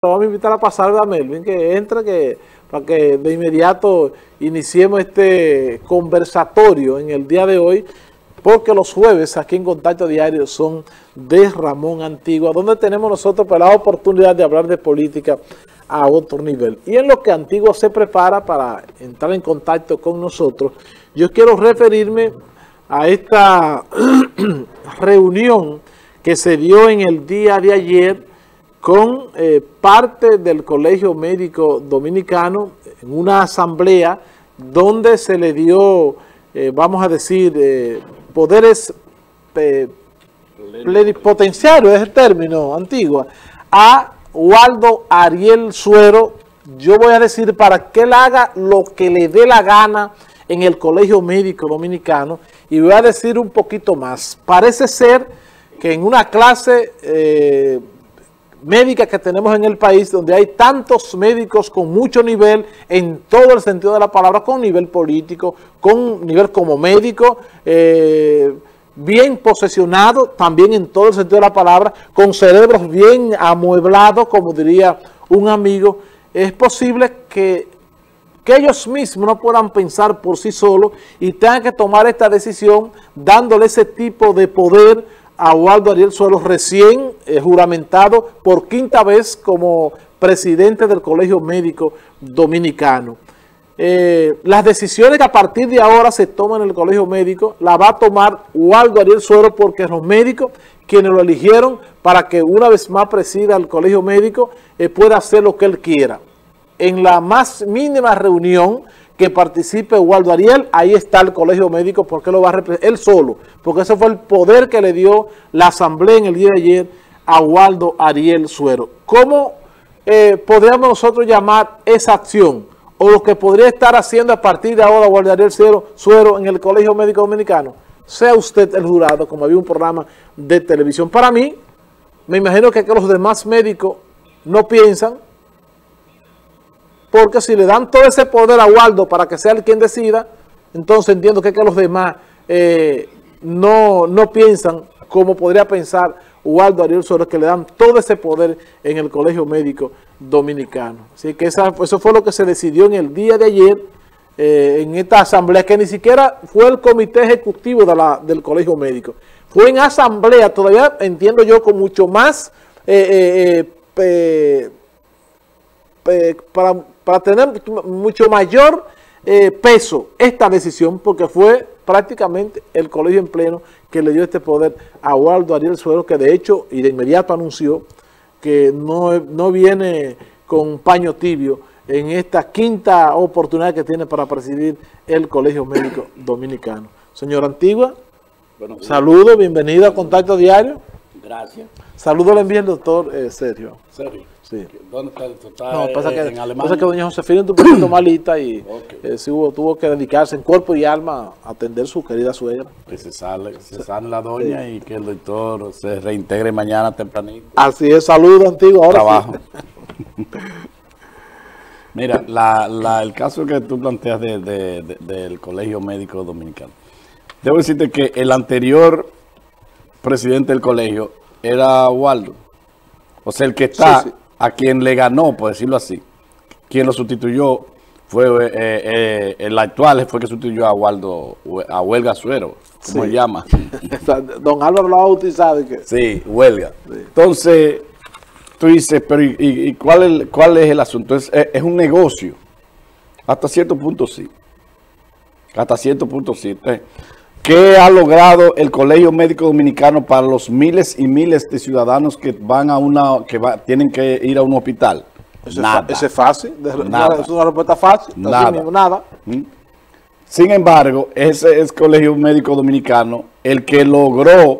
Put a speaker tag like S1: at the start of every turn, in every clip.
S1: Vamos a invitar a pasar a Melvin, que entre, para que de inmediato iniciemos este conversatorio en el día de hoy, porque los jueves aquí en Contacto Diario son de Ramón Antigua, donde tenemos nosotros la oportunidad de hablar de política a otro nivel. Y en lo que Antigua se prepara para entrar en contacto con nosotros, yo quiero referirme a esta reunión que se dio en el día de ayer con parte del Colegio Médico Dominicano, en una asamblea donde se le dio, vamos a decir, poderes plenipotenciarios, es el término antiguo, a Waldo Ariel Suero. Yo voy a decir para que él haga lo que le dé la gana en el Colegio Médico Dominicano, y voy a decir un poquito más. Parece ser que en una clase médica que tenemos en el país, donde hay tantos médicos con mucho nivel, en todo el sentido de la palabra, con nivel político, con nivel como médico, bien posesionado, también en todo el sentido de la palabra, con cerebros bien amueblados, como diría un amigo, es posible que ellos mismos no puedan pensar por sí solos y tengan que tomar esta decisión dándole ese tipo de poder a Waldo Ariel Suero, recién juramentado por quinta vez como presidente del Colegio Médico Dominicano. Las decisiones que a partir de ahora se toman en el Colegio Médico las va a tomar Waldo Ariel Suero, porque los médicos quienes lo eligieron para que una vez más presida el Colegio Médico pueda hacer lo que él quiera. En la más mínima reunión que participe Waldo Ariel, ahí está el Colegio Médico, porque lo va a representar él solo, porque ese fue el poder que le dio la asamblea en el día de ayer a Waldo Ariel Suero. ¿Cómo podríamos nosotros llamar esa acción, o lo que podría estar haciendo a partir de ahora Waldo Ariel Suero en el Colegio Médico Dominicano? Sea usted el jurado, como había un programa de televisión. Para mí, me imagino que los demás médicos no piensan, porque si le dan todo ese poder a Waldo para que sea el quien decida, entonces entiendo que los demás no piensan como podría pensar Waldo Ariel Suero, que le dan todo ese poder en el Colegio Médico Dominicano. Así que eso fue lo que se decidió en el día de ayer en esta asamblea, que ni siquiera fue el comité ejecutivo del Colegio Médico. Fue en asamblea, todavía entiendo yo, con mucho más para tener mucho mayor peso esta decisión, porque fue prácticamente el colegio en pleno que le dio este poder a Waldo Ariel Suero, que de hecho y de inmediato anunció que no viene con paño tibio en esta quinta oportunidad que tiene para presidir el Colegio Médico Dominicano. Señor Antigua, saludo, bienvenido a Contacto Diario.
S2: Gracias.
S1: Saludo le envía el doctor Sergio.
S2: ¿Sergio?
S1: Sí.
S2: ¿Dónde está? ¿Está
S1: No, pasa que doña Josefina es un poquito malita y sí, tuvo que dedicarse en cuerpo y alma a atender su querida suegra.
S2: Que se sane la doña, sí, y que el doctor se reintegre mañana tempranito.
S1: Así es, saludo Antiguo. Ahora
S2: trabajo. Sí. Mira, el caso que tú planteas del Colegio Médico Dominicano. Debo decirte que el anterior presidente del colegio era Waldo. O sea, el que está, sí, a quien le ganó, por decirlo así, quien lo sustituyó fue el actual, fue que sustituyó a Waldo, a Huelga Suero, como se llama.
S1: Don Álvaro lo ha bautizado.
S2: Sí, Huelga. Sí. Entonces, tú dices, pero ¿y cuál es el asunto? Es un negocio. Hasta cierto punto sí. Hasta cierto punto sí. ¿Qué ha logrado el Colegio Médico Dominicano para los miles y miles de ciudadanos que van a tienen que ir a un hospital?
S1: Nada. Ese es fácil. Nada. Es una respuesta fácil.
S2: Nada.
S1: Mismo, nada.
S2: Sin embargo, ese es Colegio Médico Dominicano el que logró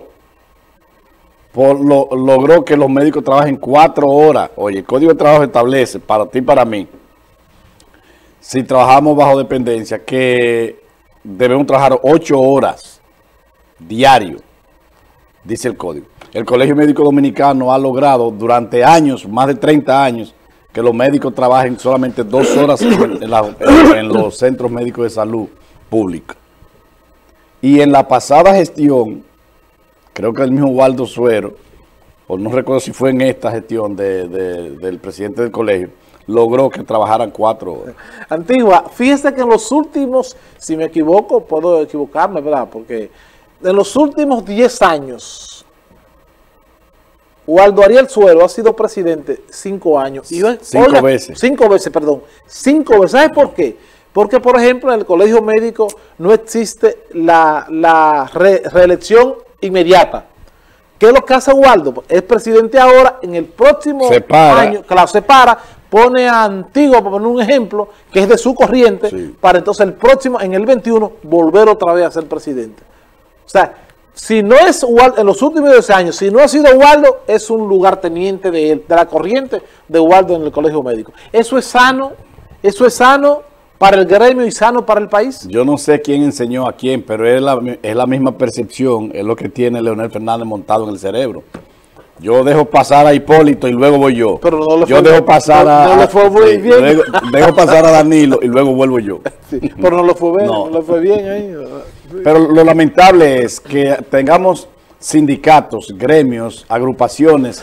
S2: que los médicos trabajen 4 horas. Oye, el Código de Trabajo establece, para ti y para mí, si trabajamos bajo dependencia, que debemos trabajar 8 horas diario, dice el Código. El Colegio Médico Dominicano ha logrado durante años, más de 30 años, que los médicos trabajen solamente 2 horas en los centros médicos de salud pública. Y en la pasada gestión, creo que el mismo Waldo Suero o no recuerdo si fue en esta gestión del presidente del colegio, logró que trabajaran 4 horas.
S1: Antigua, fíjese que en los últimos, si me equivoco, puedo equivocarme, ¿verdad? Porque en los últimos 10 años, Waldo Ariel Suero ha sido presidente 5 años. Y,
S2: 5 veces.
S1: 5 veces, perdón. 5 veces. ¿Sabes por qué? Porque, por ejemplo, en el colegio médico no existe la reelección inmediata. ¿Qué es lo que hace Waldo? Es presidente ahora, en el próximo año, claro, se para, pone a Antigua, para poner un ejemplo, que es de su corriente, sí, para entonces el próximo, en el 21, volver otra vez a ser presidente. O sea, si no es Waldo, en los últimos 10 años, si no ha sido Waldo, es un lugarteniente de él, de la corriente de Waldo en el colegio médico. Eso es sano para el gremio y sano para el país.
S2: Yo no sé quién enseñó a quién, pero es la misma percepción, es lo que tiene Leonel Fernández montado en el cerebro. Yo dejo pasar a Hipólito y luego voy yo.
S1: Pero no le
S2: yo dejo pasar dejo pasar a Danilo y luego vuelvo yo.
S1: Sí, pero no lo fue bien, no le fue bien ahí.
S2: Pero lo lamentable es que tengamos sindicatos, gremios, agrupaciones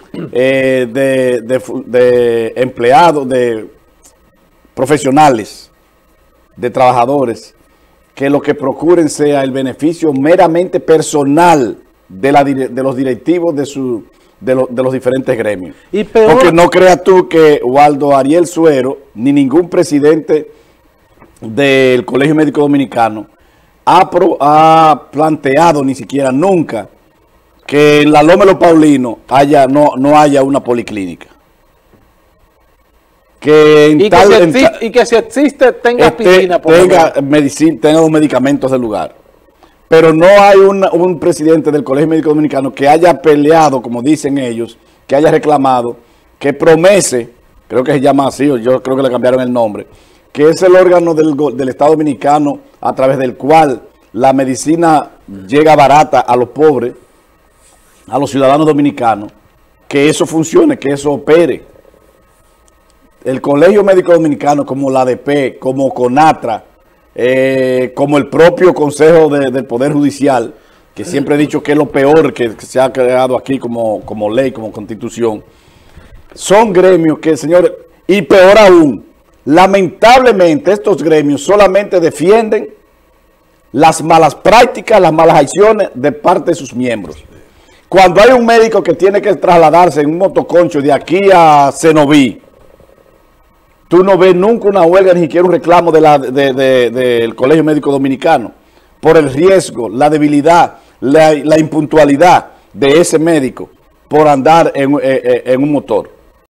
S2: de empleados, de profesionales, de trabajadores, que lo que procuren sea el beneficio meramente personal de los directivos de los diferentes gremios. Y peor, porque no creas tú que Waldo Ariel Suero, ni ningún presidente del Colegio Médico Dominicano ha planteado ni siquiera nunca que en la Loma de los Paulinos no haya una policlínica.
S1: Y que si existe tenga aspirina,
S2: tenga los medicamentos del lugar. Pero no hay un presidente del Colegio Médico Dominicano que haya peleado, como dicen ellos, que haya reclamado, que Promese, creo que se llama así, o yo creo que le cambiaron el nombre, que es el órgano del Estado Dominicano a través del cual la medicina llega barata a los pobres, a los ciudadanos dominicanos, que eso funcione, que eso opere. El Colegio Médico Dominicano, como la ADP, como CONATRA, como el propio Consejo del Poder Judicial, que siempre he dicho que es lo peor que se ha creado aquí como ley, como constitución, son gremios que, señores, y peor aún, lamentablemente estos gremios solamente defienden las malas prácticas, las malas acciones de parte de sus miembros. Cuando hay un médico que tiene que trasladarse en un motoconcho de aquí a Cenoví, tú no ves nunca una huelga, ni siquiera un reclamo del Colegio Médico Dominicano por el riesgo, la debilidad, la impuntualidad de ese médico por andar en un motor.